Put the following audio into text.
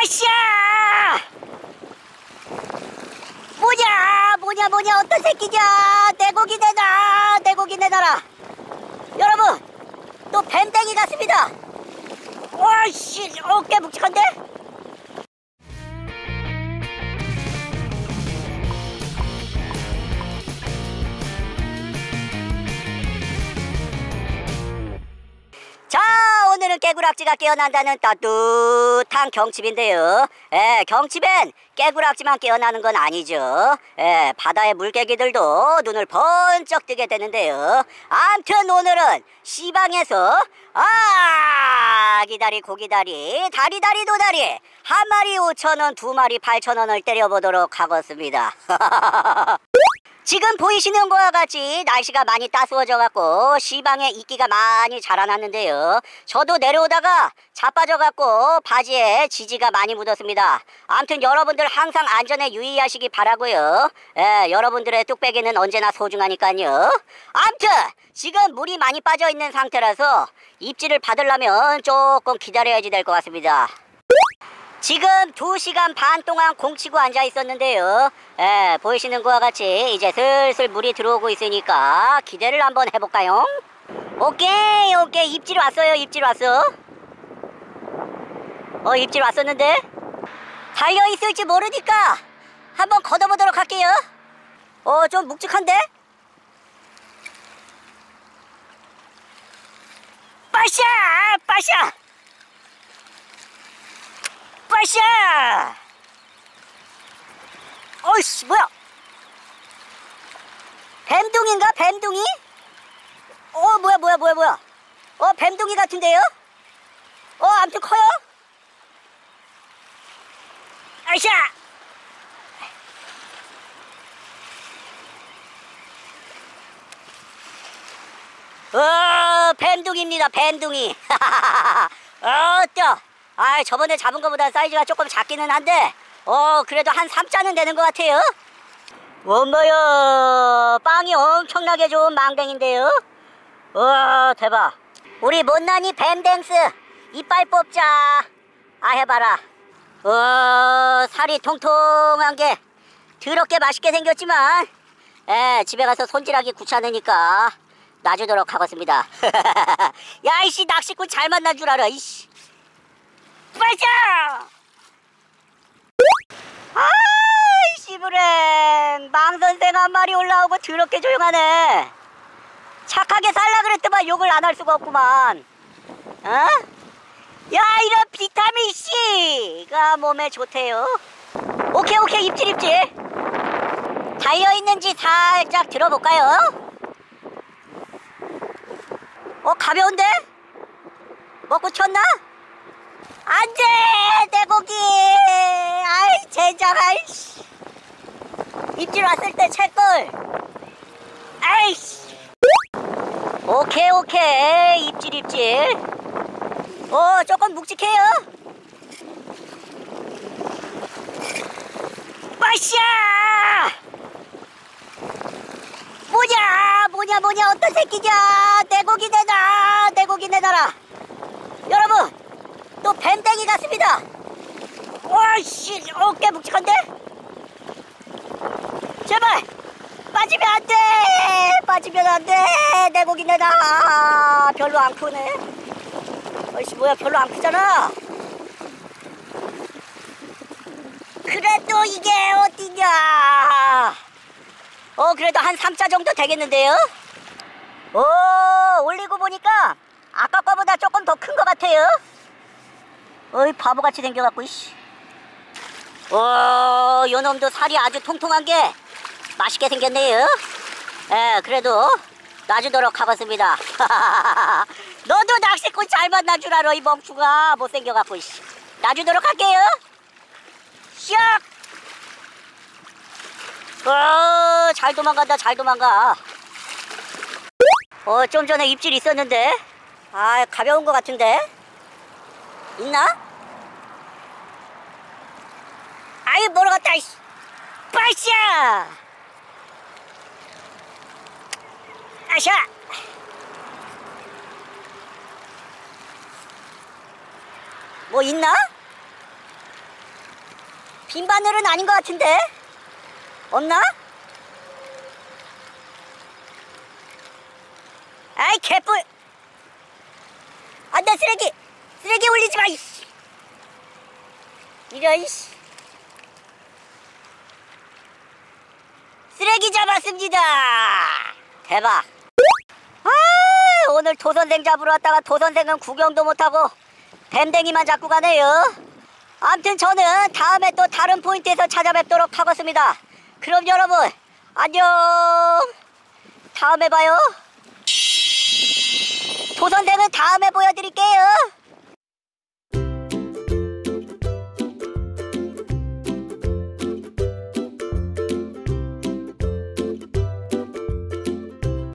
빠샤! 뭐냐 어떤 새끼냐. 내 고기 내놔, 내 고기 내놔라. 여러분, 또 뱀땡이 같습니다. 와씨, 꽤 묵직한데? 자, 오늘은 깨구락지가 깨어난다는 따뜻한 경칩인데요. 경칩엔 깨구락지만 깨어나는 건 아니죠. 바다의 물개기들도 눈을 번쩍 뜨게 되는데요. 암튼 오늘은 시방에서 아기다리, 고기다리, 다리다리, 도다리 한 마리 5,000원, 두 마리 8,000원을 때려보도록 하겠습니다. 지금 보이시는 것과 같이 날씨가 많이 따스워져 갖고 시방에 이끼가 많이 자라났는데요. 저도 내려오다가 자빠져 갖고 바지에 지지가 많이 묻었습니다. 아무튼 여러분들 항상 안전에 유의하시기 바라고요. 여러분들의 뚝배기는 언제나 소중하니까요. 아무튼 지금 물이 많이 빠져 있는 상태라서 입질을 받으려면 조금 기다려야지 될 것 같습니다. 지금 2시간 반 동안 공치고 앉아 있었는데요. 보이시는 것과 같이 이제 슬슬 물이 들어오고 있으니까 기대를 한번 해볼까요? 오케이 입질 왔어요. 입질 왔어. 입질 왔었는데 달려있을지 모르니까 한번 걷어보도록 할게요. 좀 묵직한데? 빠샤! 빠샤! 빠샤! 어이씨, 뭐야? 뱀둥이인가? 뱀둥이? 뭐야? 뱀둥이 같은데요? 아무튼 커요? 아이샤! 뱀둥이입니다, 뱀둥이. 저번에 잡은 것보다 사이즈가 조금 작기는 한데 그래도 한 3자는 되는 것 같아요. 뭐야, 빵이 엄청나게 좋은 망댕인데요. 대박. 우리 못난이 뱀댕스 이빨 뽑자. 해봐라. 살이 통통한 게 더럽게 맛있게 생겼지만 집에 가서 손질하기 귀찮으니까 놔주도록 하겠습니다. 야, 이씨, 낚시꾼 잘 만난 줄 알아, 이씨. 빠져! 씨부랭, 망선생 한 마리 올라오고 더럽게 조용하네. 착하게 살라 그랬더만 욕을 안 할 수가 없구만. 야, 이런 비타민C가 몸에 좋대요. 오케이, 입질. 달려있는지 살짝 들어볼까요? 가벼운데? 먹고 쳤나? 안돼, 내 고기. 아이, 젠장. 아이씨, 입질 왔을 때 찰걸. 아이씨. 오케이, 입질. 조금 묵직해요. 빠샤! 뭐냐 어떤 새끼냐. 내 고기 내놔, 내 고기 내놔라. 여러분, 또 뱀땡이 같습니다. 와씨, 꽤 묵직한데? 제발 빠지면 안돼. 내 고기 내놔. 별로 안 크네. 어이씨, 뭐야, 별로 안 크잖아. 그래도 이게 어디냐. 그래도 한 3자 정도 되겠는데요? 올리고 보니까 아까 거보다 조금 더 큰 것 같아요. 바보같이 생겨갖고, 이씨. 요 놈도 살이 아주 통통한 게 맛있게 생겼네요. 그래도 놔주도록 하겠습니다. 너도 낚시꾼 잘 만난 줄 알아, 이 멍충아. 못생겨갖고, 이씨. 놔주도록 할게요. 샥! 잘 도망가. 좀 전에 입질 있었는데. 가벼운 것 같은데. 있나? 아유, 모르겠다, 이씨. 빠샤! 아샤! 뭐 있나? 빈 바늘은 아닌 것 같은데? 없나? 아이 개뿔. 안돼, 쓰레기 올리지 마. 이씨. 이런 이씨. 쓰레기 잡았습니다. 대박. 아, 오늘 도선생 잡으러 왔다가 도선생은 구경도 못하고 뱀댕이만 잡고 가네요. 아무튼 저는 다음에 또 다른 포인트에서 찾아뵙도록 하겠습니다. 그럼 여러분 안녕. 다음에 봐요. 도선생은 다음에 보여드릴게요.